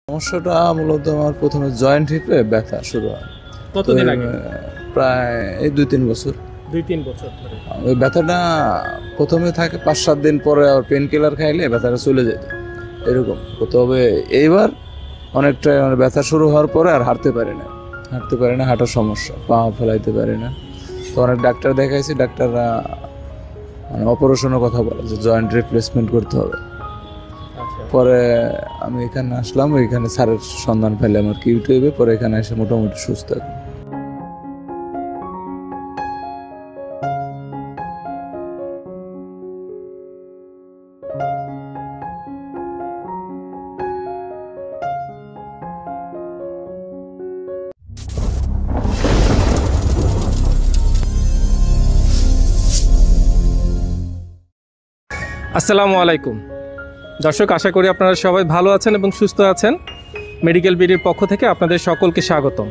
সমস্যাটা মূলত আমার প্রথমে জয়েন্ট হিপে ব্যথা শুরু হয়। কতদিন আগে? প্রায় এই 2-3 বছর। 2-3 বছর ধরে। ওই ব্যথাটা প্রথমে থাকে 5-7 দিন, পরে আর পেন কিলার খাইলে ব্যথাটা চলে যেত এরকম। তবে এইবার অনেকটা ব্যথা শুরু হওয়ার পরে আর হাঁটতে পারি না, হাঁটার সমস্যা, পা ফেলাইতে পারি না। তো অনেক ডাক্তার দেখাইছি, ডাক্তাররা অপারেশনের কথা বলে যে জয়েন্ট রিপ্লেসমেন্ট করতে হবে। পরে আমি এখানে আসলাম, এখানে স্যারের সন্ধান পেলে আমার ইউটিউবে, পরে এখানে এসে মোটামুটি সুস্থ এখন। আসসালামু আলাইকুম দর্শক, আশা করি আপনারা সবাই ভালো আছেন এবং সুস্থ আছেন। মেডিকেল বিডির পক্ষ থেকে আপনাদের সকলকে স্বাগতম।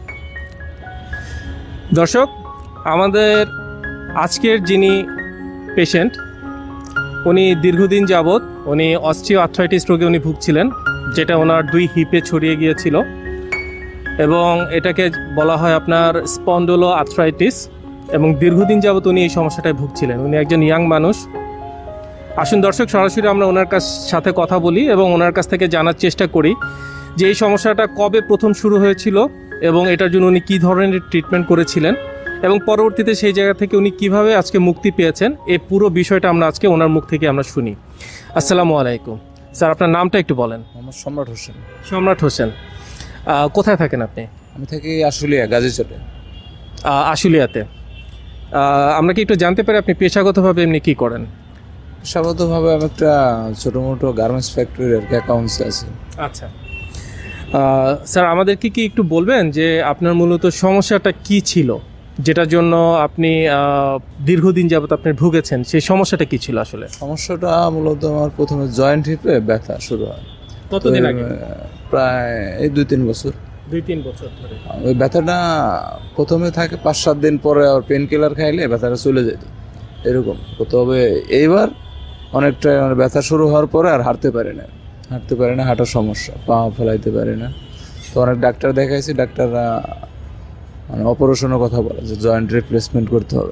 দর্শক, আমাদের আজকের যিনি পেশেন্ট, উনি দীর্ঘদিন যাবৎ উনি অস্টিও আর্থ্রাইটিস রোগে উনি ভুগছিলেন, যেটা ওনার 2 হিপে ছড়িয়ে গিয়েছিল এবং এটাকে বলা হয় আপনার স্পন্ডলো আর্থ্রাইটিস, এবং দীর্ঘদিন যাবৎ উনি এই সমস্যাটায় ভুগছিলেন। উনি একজন ইয়াং মানুষ। আসুন দর্শক, সরাসরি আমরা ওনার সাথে কথা বলি এবং ওনার কাছ থেকে জানার চেষ্টা করি যে এই সমস্যাটা কবে প্রথম শুরু হয়েছিল এবং এটার জন্য উনি কী ধরনের ট্রিটমেন্ট করেছিলেন এবং পরবর্তীতে সেই জায়গা থেকে উনি কিভাবে আজকে মুক্তি পেয়েছেন। এই পুরো বিষয়টা আমরা আজকে ওনার মুখ থেকে আমরা শুনি। আসসালামু আলাইকুম স্যার, আপনার নামটা একটু বলেন। আমার সম্রাট হোসেন। সম্রাট হোসেন, কোথায় থাকেন আপনি? আমি থাকি আশুলিয়া, গাজীচটে। আশুলিয়াতে। আমরা কি একটু জানতে পারি আপনি পেশাগতভাবে এমনি কী করেন? পেশাগতভাবে আমি একটা ছোটো মোটো গার্মেন্টস ফ্যাক্টরির আর কি অ্যাকাউন্টসে আছি। আচ্ছা স্যার, আমাদেরকে কি একটু বলবেন যে আপনার মূলত সমস্যাটা কি ছিল, যেটার জন্য আপনি দীর্ঘদিন যাবত আপনি ভুগেছেন? সেই সমস্যাটা কি ছিল আসলে? সমস্যাটা মূলত আমার প্রথমে জয়েন্ট হিপে ব্যথা শুরু হয়। কতদিন আগে? প্রায় এই 2-3 বছর। 2-3 বছর ধরে। ওই ব্যথাটা প্রথমে থাকে 5-7 দিন, পরে আর পেন কিলার খাইলে ব্যথাটা চলে যেত এরকম। তবে এইবার অনেকটা ব্যথা শুরু হওয়ার পরে আর হাঁটতে পারি না, হাঁটার সমস্যা, পা ফেলাইতে পারি না। তো অনেক ডাক্তার দেখাইছি, ডাক্তাররা অপারেশনের কথা বলে যে জয়েন্ট রিপ্লেসমেন্ট করতে হবে।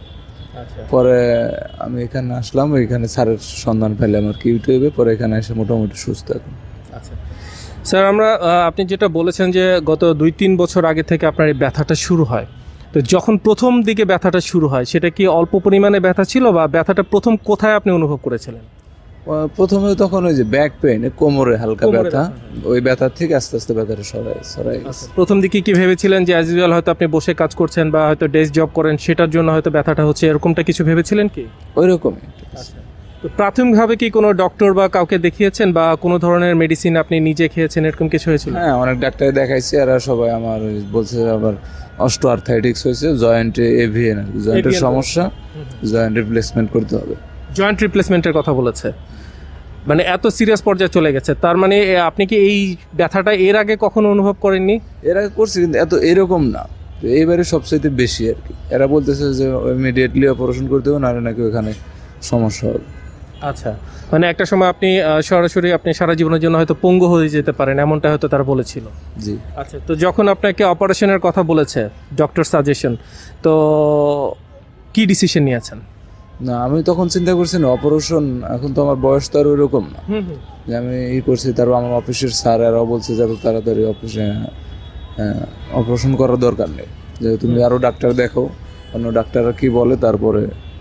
পরে আমি এখানে আসলাম, এখানে স্যারের সন্ধান পেলে আমার ইউটিউবে, পরে এখানে এসে মোটামুটি সুস্থ এখন। আচ্ছা স্যার, আপনি যেটা বলেছেন যে গত 2-3 বছর আগে থেকে আপনার এই ব্যথাটা শুরু হয়, তো যখন প্রথম দিকে ব্যথাটা শুরু হয় সেটা কি অল্প পরিমাণে ব্যথা ছিল, বা ব্যথাটা প্রথম কোথায় আপনি অনুভব করেছিলেন? প্রথমে তখন ওই যে ব্যাক পেইন, কোমরে হালকা ব্যথা, ওই ব্যথার থেকে আস্তে আস্তে ব্যথাটা সরাই গেছে। প্রথম দিকে কি ভেবেছিলেন যে অ্যাজ ইউজুয়াল হয়তো আপনি বসে কাজ করছেন বা হয়তো ডেস্ক জব করেন, সেটার জন্য হয়তো ব্যথাটা হচ্ছে, এরকমটা কিছু ভেবেছিলেন কি? ওই রকমই। তো প্রাথমিকভাবে কি কোনো ডক্টর বা কাউকে দেখিয়েছেন বা কোনো ধরনের মেডিসিন আপনি নিজে খেয়েছেন, এরকম কিছু হয়েছিল? হ্যাঁ, অনেক ডাক্তার দেখাইছি, আর সবাই আমার বলছে আবার অস্টিও আর্থ্রাইটিস হয়েছে, জয়েন্টে এভিএন, জয়েন্টের সমস্যা, জয়েন্ট রিপ্লেসমেন্ট করতে হবে। জয়েন্ট রিপ্লেসমেন্টের কথা বলেছে, মানে এত সিরিয়াস পর্যায়ে চলে গেছে। তার মানে আপনি কি এই ব্যথাটা এর আগে কখনো অনুভব করেননি? এর আগে করছি, কিন্তু এত এরকম না। তো এইবারে সবচাইতে বেশি আর কি। এরা বলতেছে যে ইমিডিয়েটলি অপারেশন করতে হবে, নাহলে নাকি ওখানে সমস্যা হবে। আচ্ছা, মানে একটা সময় আপনি সরাসরি আপনি সারা জীবনের জন্য হয়তো পঙ্গু হয়ে যেতে পারেন, এমনটা হয়তো তারা বলেছিল। জি। আচ্ছা, তো যখন আপনাকে অপারেশনের কথা বলেছে ডক্টর সাজেশন, তো কি ডিসিশন নিয়েছেন? না, আমি তখন চিন্তা করছি না অপারেশন, এখন তো আমার বয়স তো আর ওই রকম না যে আমি করছি। তারপর আমার অফিসের স্যার এরাও বলছে যে তাড়াতাড়ি অফিসে অপারেশন করার দরকার নেই, যে তুমি আরও ডাক্তার দেখো, অন্য ডাক্তাররা কি বলে তারপরে।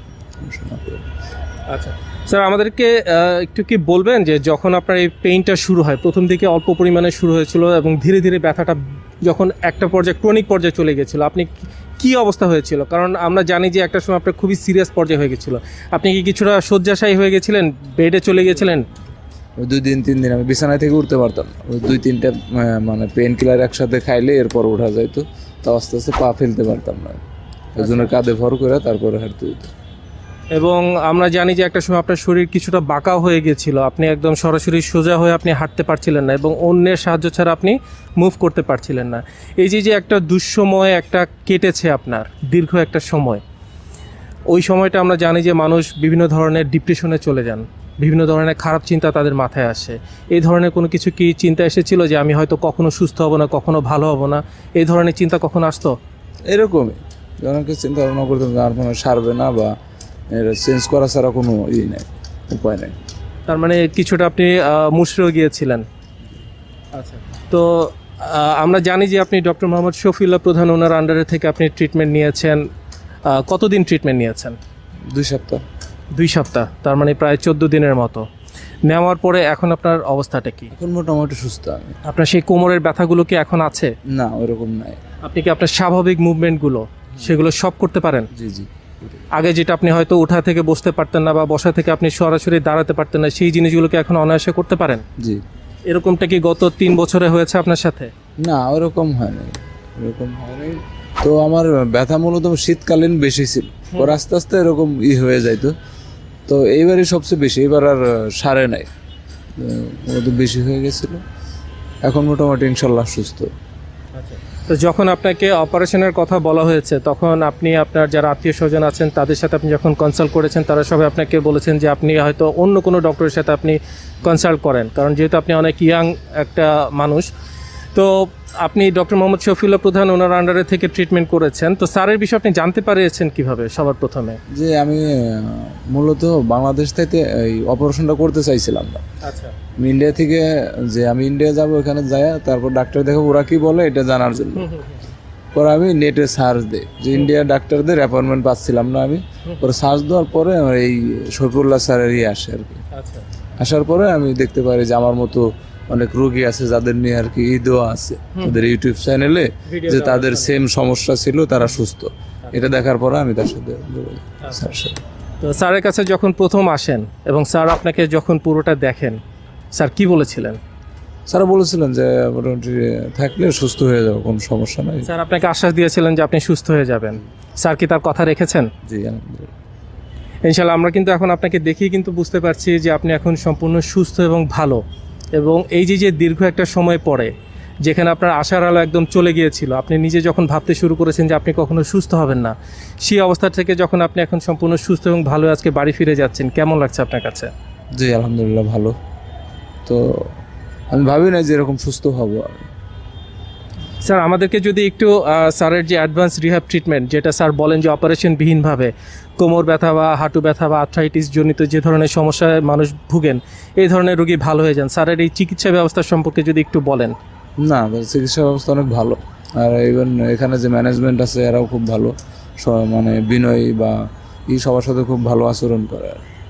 আচ্ছা স্যার, আমাদেরকে একটু কি বলবেন যে যখন আপনার এই পেইনটা শুরু হয়, প্রথম দিকে অল্প পরিমাণে শুরু হয়েছিল এবং ধীরে ধীরে ব্যথাটা যখন একটা পর্যায়ে ক্রনিক পর্যায়ে চলে গেছিলো, আপনি কি অবস্থা হয়েছিল? কারণ আমরা জানি যে একটা সময় আপনার খুবই সিরিয়াস পর্যায়ে হয়ে গেছিলো। আপনি কি কিছুটা শয্যাশায়ী হয়ে গেছিলেন, বেডে চলে গেছিলেন? 2-3 দিন আমি বিছানায় থেকে উঠতে পারতাম না। ওই 2-3টা মানে পেন কিলার একসাথে খাইলে এরপর ওঠা যাইতো, তো আস্তে আস্তে পা ফেলতে পারতাম না, ওই জন্য কাঁধে ভর করে তারপরে হাঁটতে হইতো। এবং আমরা জানি যে একটা সময় আপনার শরীর কিছুটা বাঁকা হয়ে গেছিলো, আপনি একদম সরাসরি সোজা হয়ে আপনি হাঁটতে পারছিলেন না এবং অন্যের সাহায্য ছাড়া আপনি মুভ করতে পারছিলেন না। এই যে একটা দুঃসময় একটা কেটেছে আপনার, দীর্ঘ একটা সময়, ওই সময়টা আমরা জানি যে মানুষ বিভিন্ন ধরনের ডিপ্রেশনে চলে যান, বিভিন্ন ধরনের খারাপ চিন্তা তাদের মাথায় আসে। এই ধরনের কোনো কিছু কি চিন্তা এসেছিল যে আমি হয়তো কখনো সুস্থ হব না, কখনো ভালো হব না, এই ধরনের চিন্তা কখনো আসতো? এরকমই অনেকে চিন্তা ভাবনা করতাম যে আর মনে হয় সারবে না, বা এটা চেঞ্জ করা ছাড়া কোনো নেই, উপায় নেই। তার মানে কিছুটা আপনি মুশড়েও গিয়েছিলেন। আচ্ছা, তো আমরা জানি যে আপনি ডক্টর মোহাম্মদ শফিউল্লাহ প্রধান ওনার আন্ডারে থেকে আপনি ট্রিটমেন্ট নিয়েছেন। কতদিন ট্রিটমেন্ট নিয়েছেন? 2 সপ্তাহ। 2 সপ্তাহ, তার মানে প্রায় 14 দিনের মতো। নেওয়ার পরে এখন আপনার অবস্থাটা কি? এখন মোটামুটি সুস্থ আমি। আপনার সেই কোমরের ব্যথাগুলো কি এখন আছে? না, ওইরকম নাই। আপনি কি আপনার স্বাভাবিক মুভমেন্টগুলো সেগুলো সব করতে পারেন? জি জি। আগে যেটা আপনি হয়তো উঠা থেকে বসতে পারতেন না বা বসা থেকে আপনি সরাসরি দাঁড়াতে পারতেন না, সেই জিনিসগুলোকে এখন অনায়াসে করতে পারেন? জি। এরকমটা কি গত 3 বছরে হয়েছে আপনার সাথে? না, ওরকম হয়নি, ওরকম হয়নি। তো আমার ব্যথা মূলত শীতকালীন বেশি ছিল, পর আস্তে আস্তে এরকম হয়ে যাইতো। তো এইবারই সবচেয়ে বেশি, এবার আর সারে নাই, মূলত বেশি হয়ে গেছিল। এখন মোটামুটি ইনশাল্লাহ সুস্থ। তো যখন আপনাকে অপারেশনের কথা বলা হয়েছে তখন আপনি আপনার যারা আত্মীয় স্বজন আছেন তাদের সাথে আপনি যখন কনসাল্ট করেছেন, তারা সবাই আপনাকে বলেছেন যে আপনি হয়তো অন্য কোনো ডক্টরের সাথে আপনি কনসাল্ট করেন, কারণ যেহেতু আপনি অনেক ইয়াং একটা মানুষ। তো আপনি ডক্টর মোহাম্মদ শফিউল্লাহ প্রধান ওনার আন্ডারে থেকে ট্রিটমেন্ট করেছেন, তো স্যারের বিষয়ে আপনি জানতে পারিয়েছেন কিভাবে সবার প্রথমে? যে আমি মূলত বাংলাদেশ থেকে এই অপারেশনটা করতে চাইছিলাম না। আচ্ছা, আমি ইন্ডিয়া থেকে, যে আমি ইন্ডিয়া যাবো, ওখানে যাই, তারপর ডাক্তার দেখো ওরা কি বলে এটা জানার জন্য। পরে আমি নেটে সার্চ দিই যে ইন্ডিয়া ডাক্তারদের অ্যাপয়েন্টমেন্ট পাচ্ছিলাম না আমি। পরে সার্চ দেওয়ার পরে আমার এই শফিউল্লাহ স্যারের আসে আর কি। আসার পরে আমি দেখতে পারি যে আমার মতো অনেক রোগী আছে যাদের নিয়ে আর কি দেওয়া আছে তাদের ইউটিউব চ্যানেলে, যে তাদের সেম সমস্যা ছিল, তারা সুস্থ। এটা দেখার পরে আমি তার সাথে তো স্যারের কাছে যখন প্রথম আসেন এবং স্যার আপনাকে যখন পুরোটা দেখেন, স্যার কি বলেছিলেন? স্যার বলেছিলেন যে মোটামুটি থাকলে সুস্থ হয়ে যাবে, কোনো সমস্যা নাই। স্যার আপনাকে আশ্বাস দিয়েছিলেন যে আপনি সুস্থ হয়ে যাবেন। স্যার কি তার কথা রেখেছেন? জি, আলহামদুলিল্লাহ। ইনশাআল্লাহ আমরা কিন্তু এখন আপনাকে দেখেই কিন্তু বুঝতে পারছি যে আপনি এখন সম্পূর্ণ সুস্থ এবং ভালো। এবং এই যে দীর্ঘ একটা সময় পরে যেখানে আপনার আশার আলো একদম চলে গিয়েছিল, আপনি নিজে যখন ভাবতে শুরু করেছেন যে আপনি কখনো সুস্থ হবেন না, সেই অবস্থা থেকে যখন আপনি এখন সম্পূর্ণ সুস্থ এবং ভালো আজকে বাড়ি ফিরে যাচ্ছেন, কেমন লাগছে আপনার কাছে? জি, আলহামদুলিল্লাহ ভালো। তো আমি ভাবি না যে এরকম সুস্থ হব। স্যার আমাদেরকে যদি একটু স্যারের যে অ্যাডভান্স রিহ্যাব ট্রিটমেন্ট, যেটা স্যার বলেন যে অপারেশনবিহীনভাবে কোমর ব্যথা বা হাঁটু ব্যথা বা আর্থ্রাইটিস জনিত যে ধরনের সমস্যায় মানুষ ভুগেন, এই ধরনের রোগী ভালো হয়ে যান, স্যারের এই চিকিৎসা ব্যবস্থা সম্পর্কে যদি একটু বলেন। না, চিকিৎসা ব্যবস্থা অনেক ভালো, আর ইভেন এখানে যে ম্যানেজমেন্ট আছে এরাও খুব ভালো, মানে বিনয়ী বা সবার সাথে খুব ভালো আচরণ করে।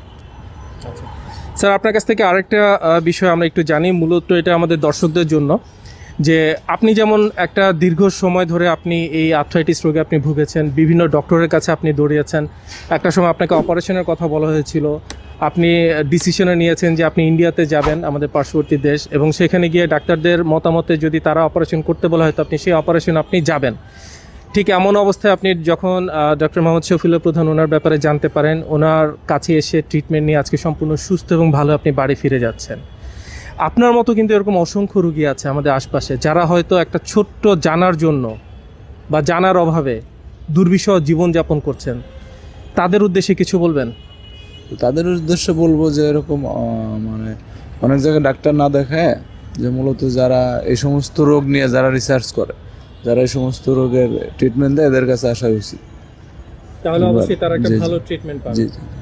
স্যার আপনার কাছ থেকে আরেকটা বিষয় আমরা একটু জানি, মূলত এটা আমাদের দর্শকদের জন্য, যে আপনি যেমন একটা দীর্ঘ সময় ধরে আপনি এই আর্থ্রাইটিস রোগে আপনি ভুগেছেন, বিভিন্ন ডক্টরের কাছে আপনি দৌড়িয়েছেন, একটা সময় আপনাকে অপারেশনের কথা বলা হয়েছিল, আপনি ডিসিশনে নিয়েছেন যে আপনি ইন্ডিয়াতে যাবেন, আমাদের পার্শ্ববর্তী দেশ, এবং সেখানে গিয়ে ডাক্তারদের মতামতে যদি তারা অপারেশন করতে বলা হয় তো আপনি সেই অপারেশন আপনি যাবেন। ঠিক এমন অবস্থায় আপনি যখন ডক্টর মোহাম্মদ শফিউল্লাহ প্রধান ওনার ব্যাপারে জানতে পারেন, ওনার কাছে এসে ট্রিটমেন্ট নিয়ে আজকে সম্পূর্ণ সুস্থ এবং ভালো আপনি বাড়ি ফিরে যাচ্ছেন। আপনার মতো কিন্তু এরকম অসংখ্য রোগী আছে আমাদের আশপাশে, যারা হয়তো একটা ছোট্ট জানার জন্য বা জানার অভাবে দুর্বিষহ জীবনযাপন করছেন, তাদের উদ্দেশ্যে কিছু বলবেন? তাদের উদ্দেশ্যে বলবো যে এরকম মানে অনেক জায়গায় ডাক্তার না দেখায়, যে মূলত যারা এই সমস্ত রোগ নিয়ে যারা রিসার্চ করে, যারা এই সমস্ত রোগের ট্রিটমেন্ট দেয়, এদের কাছে আসা উচিত, তাহলে অবশ্যই তারা একটা ভালো ট্রিটমেন্ট পাবে।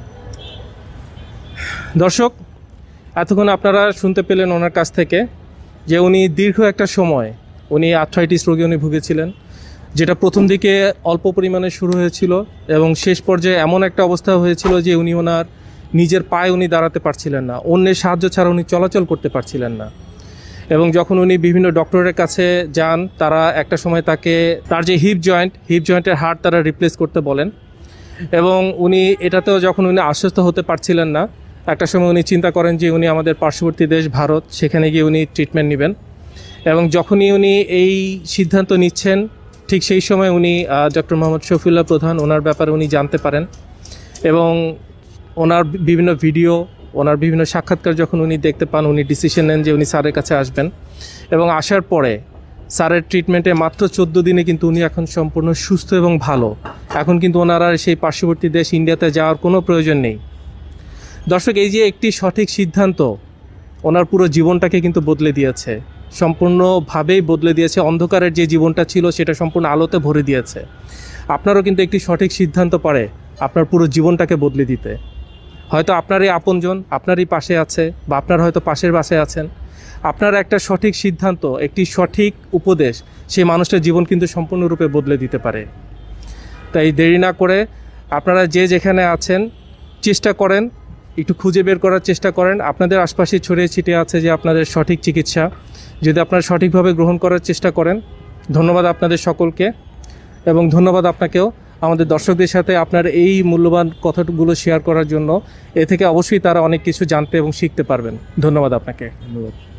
দর্শক, এতক্ষণ আপনারা শুনতে পেলেন ওনার কাছ থেকে যে উনি দীর্ঘ একটা সময় উনি আর্থ্রাইটিস রোগে উনি ভুগেছিলেন, যেটা প্রথম দিকে অল্প পরিমাণে শুরু হয়েছিল এবং শেষ পর্যায়ে এমন একটা অবস্থা হয়েছিল যে উনি ওনার নিজের পায়ে উনি দাঁড়াতে পারছিলেন না, অন্যের সাহায্য ছাড়া উনি চলাচল করতে পারছিলেন না। এবং যখন উনি বিভিন্ন ডক্টরের কাছে যান, তারা একটা সময় তাকে তার যে হিপ জয়েন্টের হাড় তারা রিপ্লেস করতে বলেন, এবং উনি এটাতেও যখন উনি আশ্বস্ত হতে পারছিলেন না, একটা সময় উনি চিন্তা করেন যে উনি আমাদের পার্শ্ববর্তী দেশ ভারত, সেখানে গিয়ে উনি ট্রিটমেন্ট নেবেন। এবং যখনই উনি এই সিদ্ধান্ত নিচ্ছেন, ঠিক সেই সময় উনি ডক্টর মোহাম্মদ শফিউল্লাহ প্রধান ওনার ব্যাপারে উনি জানতে পারেন, এবং ওনার বিভিন্ন ভিডিও, ওনার বিভিন্ন সাক্ষাৎকার যখন উনি দেখতে পান, উনি ডিসিশন নেন যে উনি স্যারের কাছে আসবেন। এবং আসার পরে স্যারের ট্রিটমেন্টে মাত্র 14 দিনে কিন্তু উনি এখন সম্পূর্ণ সুস্থ এবং ভালো। এখন কিন্তু ওনার আর সেই পার্শ্ববর্তী দেশ ইন্ডিয়াতে যাওয়ার কোনো প্রয়োজন নেই। দর্শক, এই যে একটি সঠিক সিদ্ধান্ত ওনার পুরো জীবনটাকে কিন্তু বদলে দিয়েছে, সম্পূর্ণভাবেই বদলে দিয়েছে। অন্ধকারের যে জীবনটা ছিল সেটা সম্পূর্ণ আলোতে ভরে দিয়েছে। আপনারও কিন্তু একটি সঠিক সিদ্ধান্ত পারে আপনার পুরো জীবনটাকে বদলে দিতে। হয়তো আপনারই আপনজন আপনারই পাশে আছে, বা আপনার হয়তো পাশের বাসায় আছেন। আপনার একটা সঠিক সিদ্ধান্ত, একটি সঠিক উপদেশ সেই মানুষটার জীবন কিন্তু সম্পূর্ণরূপে বদলে দিতে পারে। তাই দেরি না করে আপনারা যে যেখানে আছেন চেষ্টা করেন, একটু খুঁজে বের করার চেষ্টা করেন। আপনাদের আশপাশে ছড়িয়ে ছিটিয়ে আছে যে আপনাদের সঠিক চিকিৎসা, যদি আপনারা সঠিকভাবে গ্রহণ করার চেষ্টা করেন। ধন্যবাদ আপনাদের সকলকে, এবং ধন্যবাদ আপনাকেও আমাদের দর্শকদের সাথে আপনার এই মূল্যবান কথাগুলো শেয়ার করার জন্য। এ থেকে অবশ্যই তারা অনেক কিছু জানতে এবং শিখতে পারবেন। ধন্যবাদ আপনাকে। ধন্যবাদ।